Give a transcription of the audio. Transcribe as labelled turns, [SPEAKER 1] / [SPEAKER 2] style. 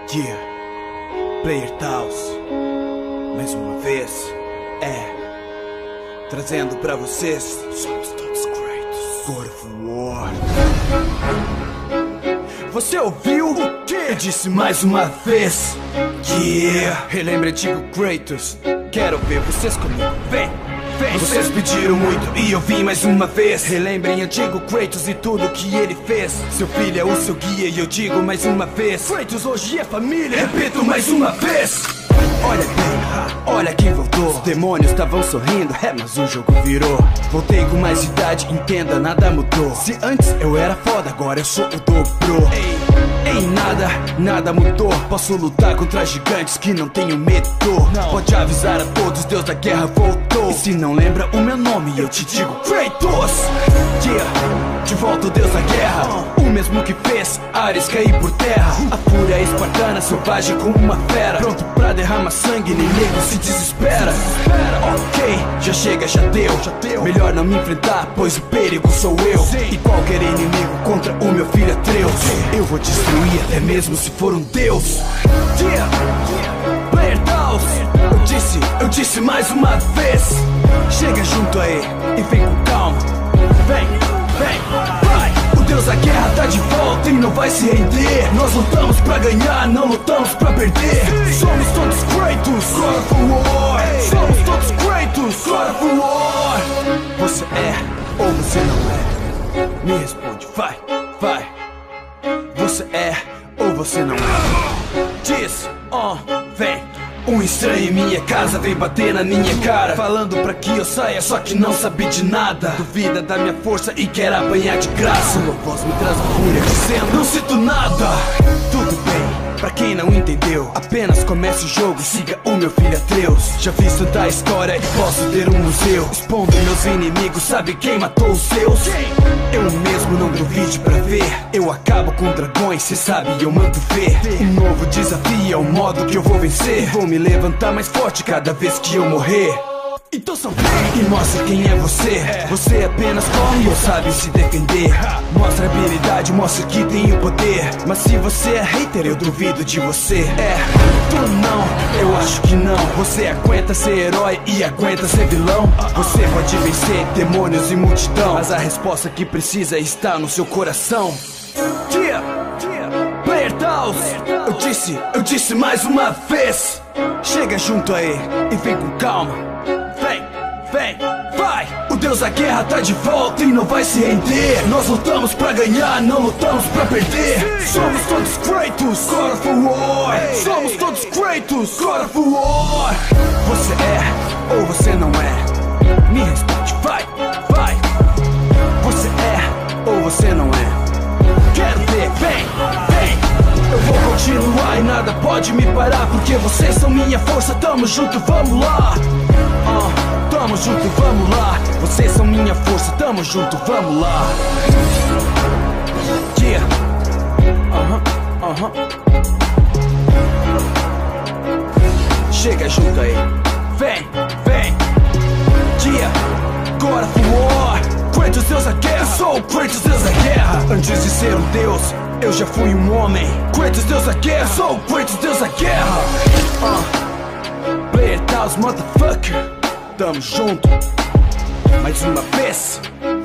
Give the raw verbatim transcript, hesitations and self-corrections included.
[SPEAKER 1] Yeah, Player Taos, mais uma vez, é, trazendo pra vocês, somos todos Kratos, God of War. Você ouviu o que? Eu disse mais uma vez, yeah, relembra antigo Kratos, quero ver vocês comigo, vem. Vocês pediram muito e eu vim mais uma vez. Relembrem antigo Kratos e tudo que ele fez. Seu filho é o seu guia e eu digo mais uma vez, Kratos hoje é família, repito mais uma vez. Olha bem, olha quem voltou. Os demônios estavam sorrindo, é, mas o jogo virou. Voltei com mais idade, entenda, nada mudou. Se antes eu era foda, agora eu sou o dobro. Ei, em nada, nada mudou. Posso lutar contra gigantes que não tenho medo. Não. Pode avisar a todos, Deus da guerra voltou. E se não lembra o meu nome, eu te digo Kratos. Yeah, de volta o Deus da guerra, o mesmo que fez Ares cair por terra. A fúria espartana, selvagem como uma fera, pronto pra derramar sangue, nem nego se desespera. Ok, já chega, já deu. Melhor não me enfrentar, pois o perigo sou eu. E qualquer inimigo contra o meu filho Atreus, eu vou destruir até mesmo se for um deus. Yeah, Player Taos, eu disse, eu disse mais uma vez. Chega junto aí e vem com calma. Vem, vem, vai. O Deus da guerra tá de volta e não vai se render. Nós lutamos pra ganhar, não lutamos pra perder. Somos todos Kratos, God of War. Somos todos Kratos, God of War. Você é ou você não é? Me responde, vai, vai. Você é ou você não é? Diz, ó, oh, vem. Um estranho em minha casa veio bater na minha cara, falando pra que eu saia, só que não sabe de nada. Duvida da minha força e quer apanhar de graça. Sua voz me traz a fúria, dizendo, não sinto nada. Tudo bem, pra quem não entendeu, apenas comece o jogo e siga o meu filho Atreus. Já fiz tanta história e posso ter um museu, expondo meus inimigos, sabe quem matou os seus? Eu mesmo não duvide pra ver. Eu acabo com dragões, cê sabe, eu mando ver. Um novo desafio é o modo que eu vou vencer. Vou me levantar mais forte cada vez que eu morrer. Então só vem e mostra quem é você. Você apenas corre ou sabe se defender. Mostra habilidade, mostra que tem o poder. Mas se você é hater, eu duvido de você. É, tu não, eu acho que não. Você aguenta ser herói e aguenta ser vilão. Você pode vencer demônios e multidão, mas a resposta que precisa está no seu coração. Yeah, yeah. Player Taos, eu disse, eu disse mais uma vez. Chega junto aí e vem com calma. Vem, vem, vai. O Deus da guerra tá de volta e não vai se render. Nós lutamos pra ganhar, não lutamos pra perder. Somos todos Kratos, God of War. Somos todos Kratos, God of War. Você é ou você não é? Me responde, vai, vai. Você é ou você não é? Quero ver, vem, vem. Eu vou continuar e nada pode me parar, porque vocês são minha força, tamo junto, vamos lá. uh, Tamo junto, vamos lá. Vocês são minha força, tamo junto, vamos lá. Yeah, aham, uh aham -huh, uh -huh. Chega junto aí, vem, vem. Yeah, God of War, Kratos, Deus da guerra. Eu sou o Kratos, Deus da guerra. Antes de ser um deus, eu já fui um homem. Kratos, Deus da guerra. Eu sou o Kratos, Deus da guerra. uh. Player Taos, motherfucker. Tamo junto, mais uma vez.